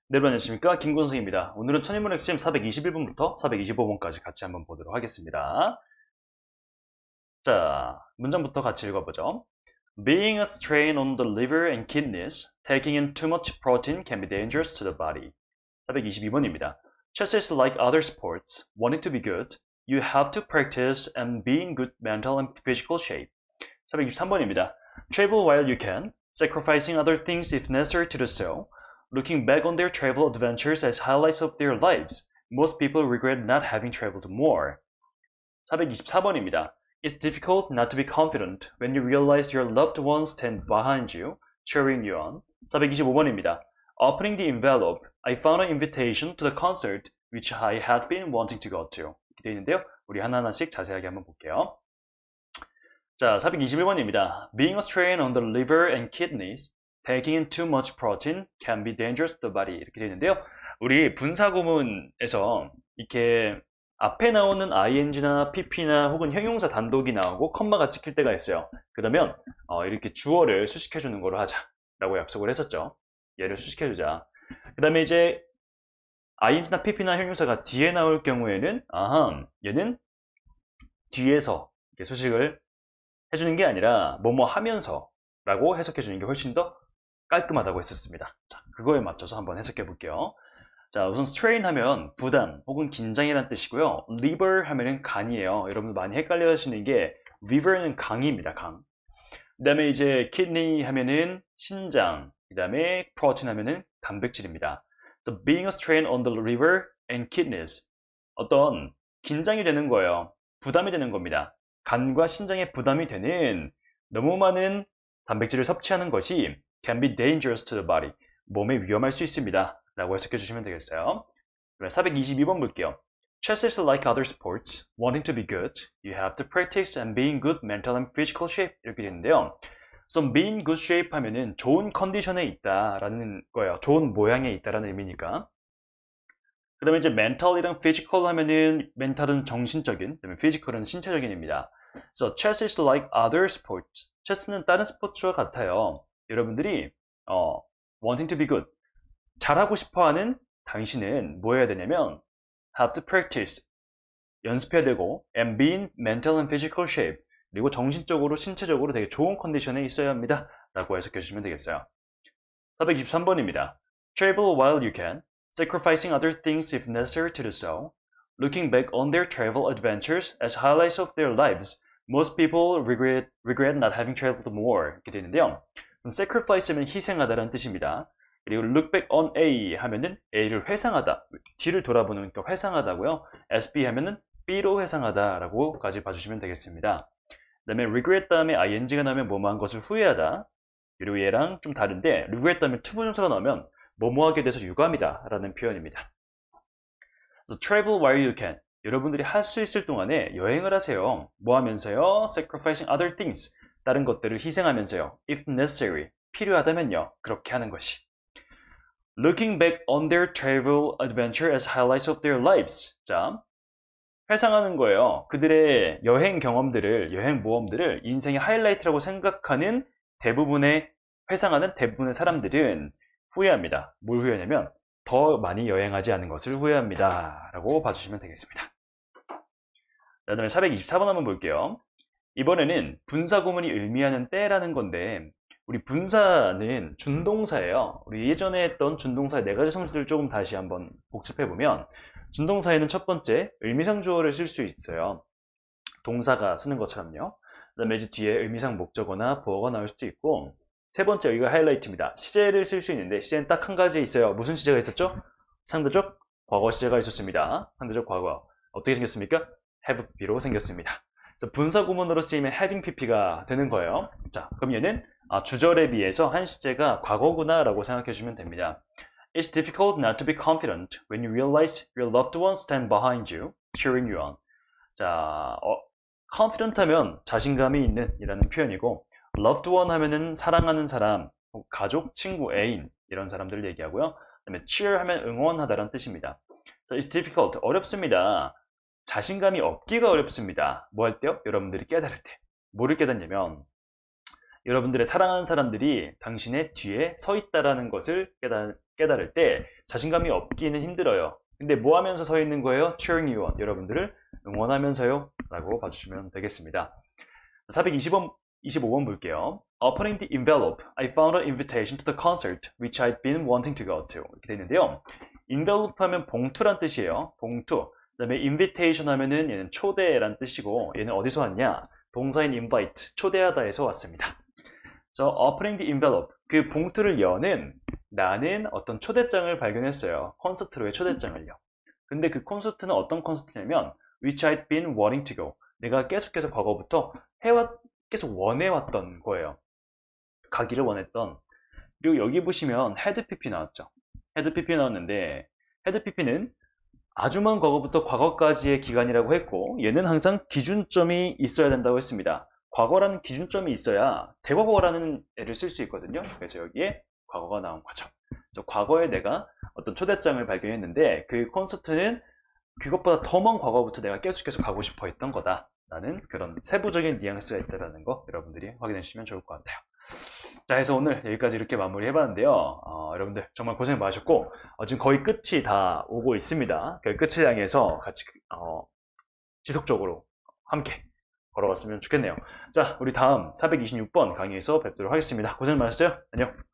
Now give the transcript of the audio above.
네, 여러분 안녕하십니까? 김권승입니다. 오늘은 천인문 핵심 421번부터 425번까지 같이 한번 보도록 하겠습니다. 자, 문장부터 같이 읽어보죠. Being a strain on the liver and kidneys, taking in too much protein can be dangerous to the body. 422번입니다. Chess is like other sports. Wanting to be good, you have to practice and be in good mental and physical shape. 423번입니다. Travel while you can, sacrificing other things if necessary to do so. Looking back on their travel adventures as highlights of their lives, most people regret not having traveled more. 424번입니다. It's difficult not to be confident when you realize your loved ones stand behind you, cheering you on. 425번입니다. Opening the envelope, I found an invitation to the concert which I had been wanting to go to. 이렇게 되어 있는데요. 우리 하나하나씩 자세하게 한번 볼게요. 자, 421번입니다. Being a strain on the liver and kidneys, taking in too much protein can be dangerous to the body. 이렇게 되어 있는데요. 우리 분사구문에서 이렇게 앞에 나오는 ing나 pp나 혹은 형용사 단독이 나오고 컴마가 찍힐 때가 있어요. 그러면 이렇게 주어를 수식해주는 거로 하자라고 약속을 했었죠. 얘를 수식해주자. 그 다음에 이제 ing나 pp나 형용사가 뒤에 나올 경우에는 얘는 뒤에서 이렇게 수식을 해주는 게 아니라 뭐뭐 하면서 라고 해석해주는 게 훨씬 더 깔끔하다고 했었습니다. 자, 그거에 맞춰서 한번 해석해 볼게요. 자, 우선 strain 하면 부담 혹은 긴장이란 뜻이고요. liver 하면은 간이에요. 여러분 많이 헷갈려 하시는 게 river는 강입니다. 강. 그 다음에 이제 kidney 하면은 신장, 그 다음에 protein 하면은 단백질입니다. So being a strain on the liver and kidneys, 어떤 긴장이 되는 거예요. 부담이 되는 겁니다. 간과 신장에 부담이 되는 너무 많은 단백질을 섭취하는 것이 can be dangerous to the body, 몸에 위험할 수 있습니다 라고 해석해 주시면 되겠어요. 422번 볼게요. Chess is like other sports. Wanting to be good, you have to practice and be in good mental and physical shape. 이렇게 되는데요. So be in good shape 하면은 좋은 컨디션에 있다라는 거예요. 좋은 모양에 있다라는 의미니까. 그 다음에 이제 mental이랑 physical 하면은 mental은 정신적인, 그다음에 physical은 신체적인 입니다. So chess is like other sports. 체스는 다른 스포츠와 같아요. 여러분들이 wanting to be good, 잘하고 싶어하는 당신은 뭐 해야 되냐면 have to practice, 연습해야 되고 and be in mental and physical shape, 그리고 정신적으로 신체적으로 되게 좋은 컨디션에 있어야 합니다 라고 해석해 주시면 되겠어요. 423번입니다. Travel while you can, sacrificing other things if necessary to do so. Looking back on their travel adventures as highlights of their lives, most people regret not having traveled more. 이렇게 되는데요. sacrifice는 희생하다라는 뜻입니다. 그리고 look back on A 하면은 A를 회상하다, 뒤를 돌아보는 거 회상하다고요. SB 하면은 B로 회상하다라고까지 봐주시면 되겠습니다. 그 다음에 regret 다음에 ing가 나오면 뭐뭐한 것을 후회하다. 그리고 얘랑 좀 다른데 regret 다음에 투부정사가 나오면 뭐뭐하게 돼서 유감이다 라는 표현입니다. So travel while you can. 여러분들이 할 수 있을 동안에 여행을 하세요. 뭐 하면서요? Sacrificing other things. 다른 것들을 희생하면서요. If necessary. 필요하다면요. 그렇게 하는 것이. Looking back on their travel adventure as highlights of their lives. 자, 회상하는 거예요. 그들의 여행 경험들을, 여행 모험들을 인생의 하이라이트라고 생각하는 회상하는 대부분의 사람들은 후회합니다. 뭘 후회하냐면 더 많이 여행하지 않은 것을 후회합니다 라고 봐주시면 되겠습니다. 그 다음에 424번 한번 볼게요. 이번에는 분사구문이 의미하는 때라는 건데 우리 분사는 준동사예요. 우리 예전에 했던 준동사의 4가지 성질을 조금 다시 한번 복습해보면 준동사에는 첫 번째 의미상 주어를 쓸 수 있어요. 동사가 쓰는 것처럼요. 그 다음에 이제 뒤에 의미상 목적어나 보어가 나올 수도 있고, 세 번째 여기가 하이라이트입니다. 시제를 쓸 수 있는데 시제는 딱 한 가지 있어요. 무슨 시제가 있었죠? 상대적 과거 시제가 있었습니다. 상대적 과거 어떻게 생겼습니까? have pp로 생겼습니다. 분사 구문으로 쓰이면 having pp가 되는 거예요. 자, 그럼 얘는 주절에 비해서 한 시제가 과거구나 라고 생각해 주시면 됩니다. It's difficult not to be confident when you realize your loved ones stand behind you, cheering you on. 자, confident 하면 자신감이 있는 이라는 표현이고, loved one 하면은 사랑하는 사람, 가족, 친구, 애인 이런 사람들을 얘기하고요. 그다음에 cheer 하면 응원하다라는 뜻입니다. So it's difficult, 어렵습니다. 자신감이 없기가 어렵습니다. 뭐 할 때요? 여러분들이 깨달을 때. 뭐를 깨닫냐면 여러분들의 사랑하는 사람들이 당신의 뒤에 서 있다라는 것을 깨달을 때 자신감이 없기는 힘들어요. 근데 뭐 하면서 서 있는 거예요? cheering you on. 여러분들을 응원하면서요. 라고 봐주시면 되겠습니다. 425번 볼게요. Opening the envelope, I found an invitation to the concert, which I'd been wanting to go to. 이렇게 되어 있는데요. envelope 하면 봉투란 뜻이에요. 봉투. 그 다음에 invitation 하면은 얘는 초대란 뜻이고, 얘는 어디서 왔냐? 동사인 invite, 초대하다에서 왔습니다. So, opening the envelope, 그 봉투를 여는 나는 어떤 초대장을 발견했어요. 콘서트로의 초대장을요. 근데 그 콘서트는 어떤 콘서트냐면 which I'd been wanting to go. 내가 계속해서 과거부터 계속 원해왔던 거예요. 가기를 원했던. 그리고 여기 보시면 had pp 나왔죠. had pp 나왔는데 had pp는 아주 먼 과거부터 과거까지의 기간이라고 했고 얘는 항상 기준점이 있어야 된다고 했습니다. 과거라는 기준점이 있어야 대과거라는 애를 쓸 수 있거든요. 그래서 여기에 과거가 나온 거죠. 그래서 과거에 내가 어떤 초대장을 발견했는데 그 콘서트는 그것보다 더 먼 과거부터 내가 계속해서 가고 싶어 했던 거다 라는 그런 세부적인 뉘앙스가 있다는 거 여러분들이 확인해 주시면 좋을 것 같아요. 자, 해서 오늘 여기까지 이렇게 마무리 해봤는데요. 여러분들 정말 고생 많으셨고 지금 거의 끝이 다 오고 있습니다. 그 끝을 향해서 같이 지속적으로 함께 걸어갔으면 좋겠네요. 자, 우리 다음 426번 강의에서 뵙도록 하겠습니다. 고생 많으셨어요. 안녕.